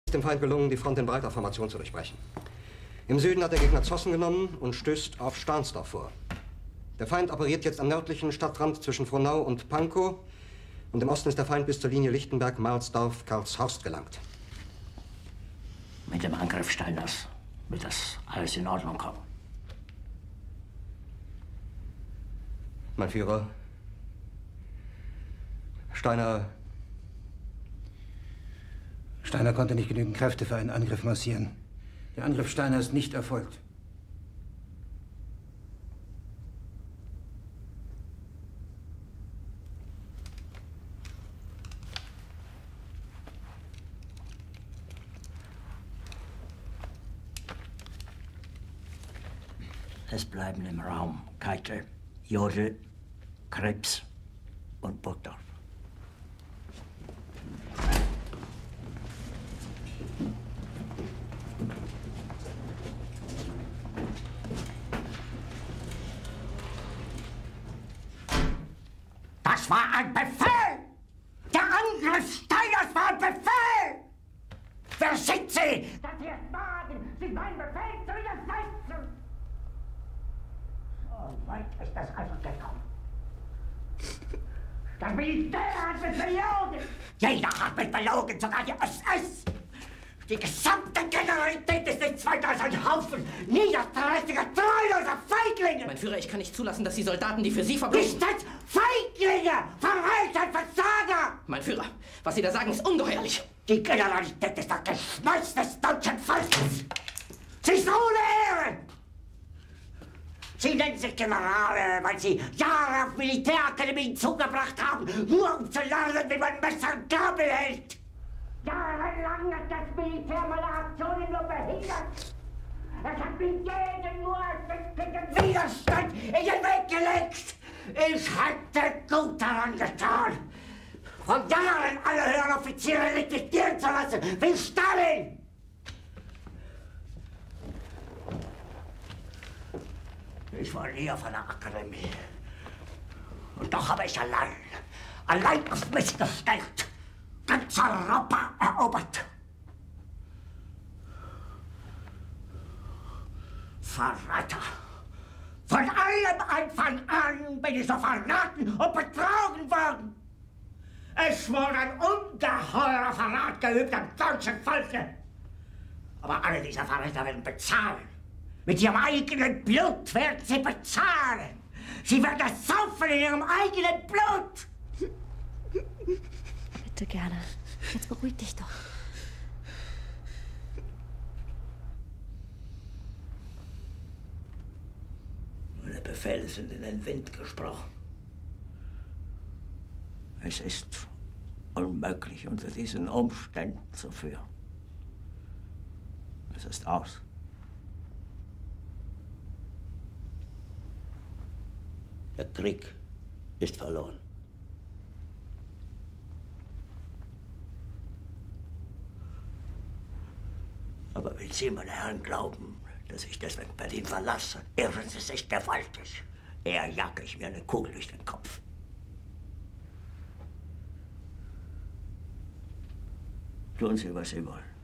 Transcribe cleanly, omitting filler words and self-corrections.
Es ist dem Feind gelungen, die Front in breiter Formation zu durchbrechen. Im Süden hat der Gegner Zossen genommen und stößt auf Stahnsdorf vor. Der Feind operiert jetzt am nördlichen Stadtrand zwischen Frohnau und Pankow. Und im Osten ist der Feind bis zur Linie Lichtenberg-Marsdorf-Karlshorst gelangt. Mit dem Angriff Steiners wird das alles in Ordnung kommen. Mein Führer, Steiner konnte nicht genügend Kräfte für einen Angriff massieren. Der Angriff Steiner ist nicht erfolgt. Es bleiben im Raum Keitel, Jodl, Krebs und Burgdorf. Das war ein Befehl! Der Angriff Steiners war ein Befehl! Wer sind Sie, dass Sie es wagen, sich meinen Befehl zu widersetzen? So weit ist das also gekommen. Das Militär hat mich belogen! Jeder hat mich belogen, sogar die SS! Die gesamte Generalität ist nichts weiter als ein Haufen niederträchtiger, treuloser Feiglinge! Mein Führer, ich kann nicht zulassen, dass die Soldaten, die für Sie verbringen... Nicht als Feiglinge! Verreiter, Versager! Mein Führer, was Sie da sagen, ist ungeheuerlich! Die Generalität ist das Geschmeiß des deutschen Volkes! Sie ist ohne Ehre! Sie nennen sich Generale, weil Sie Jahre auf Militärakademien zugebracht haben, nur um zu lernen, wie man Messer und Gabel hält! Jahrelang hat das Militär meine Aktionen nur behindert. Es hat mir jeden nur ersichtlichen Widerstand in den Weg gelegt. Ich hätte gut daran getan, von Jahren alle höheren Offiziere liquidieren zu lassen, wie Stalin. Ich war nie auf einer Akademie. Und doch habe ich allein auf mich gestellt, ganz Europa erobert. Verräter! Von allem Anfang an bin ich so verraten und betrogen worden. Es wurde ein ungeheurer Verrat geübt am deutschen Volke. Aber alle diese Verräter werden bezahlen. Mit ihrem eigenen Blut werden sie bezahlen. Sie werden es saufen in ihrem eigenen Blut. Bitte gerne. Jetzt beruhig dich doch. Meine Befehle sind in den Wind gesprochen. Es ist unmöglich, unter diesen Umständen zu führen. Es ist aus. Der Krieg ist verloren. Aber wenn Sie, meine Herren, glauben, dass ich deswegen Berlin verlasse, irren Sie sich gewaltig. Eher jage ich mir eine Kugel durch den Kopf. Tun Sie, was Sie wollen.